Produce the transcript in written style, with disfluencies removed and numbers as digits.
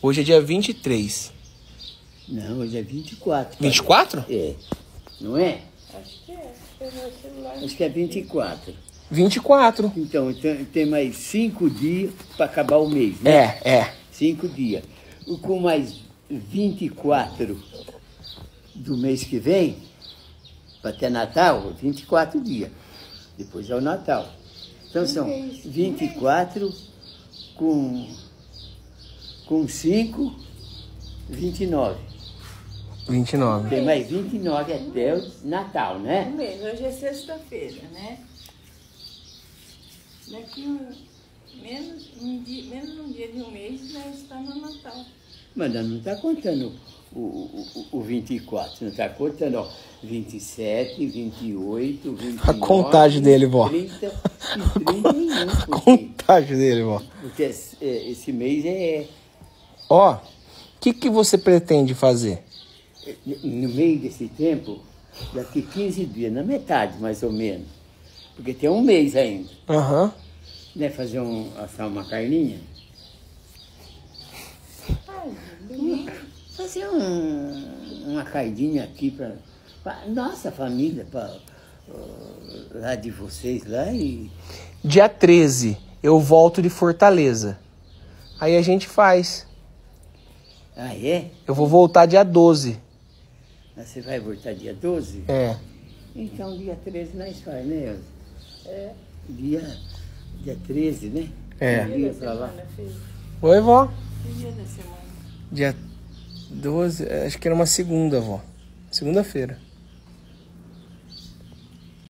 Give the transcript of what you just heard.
Hoje é dia 23. Não, hoje é 24. 24? É. Não é? Acho que é. Pegou o celular. Acho que é 24. 24. Então, tem mais 5 dias para acabar o mês, né? É. 5 dias. Com mais 24 do mês que vem, para ter Natal, 24 dias. Depois é o Natal. Então são 24 com 5, 29. 29. Tem mais 29 até o Natal, né? Um mês. Hoje é sexta-feira, né? Daqui menos um dia de um mês já está no Natal. Mas nós não está contando o 24, não está contando, ó, 27, 28, 29... A contagem dele, vó. 30 e 31. A contagem dele, vó. Porque esse mês é... Ó, o que você pretende fazer? No meio desse tempo, daqui 15 dias, na metade mais ou menos. Porque tem um mês ainda. Aham. Né, assar uma carninha? Fazer uma carninha aqui para nossa família, para lá de vocês lá e... Dia 13, eu volto de Fortaleza. Aí a gente faz. Ah, é? Eu vou voltar dia 12. Você vai voltar dia 12? É. Então dia 13 nós faz, né, Elza? É. Dia 13, né? É. Um dia pra lá. Filho. Oi, vó. Que dia da semana? Dia 12, acho que era uma segunda, vó. Segunda-feira.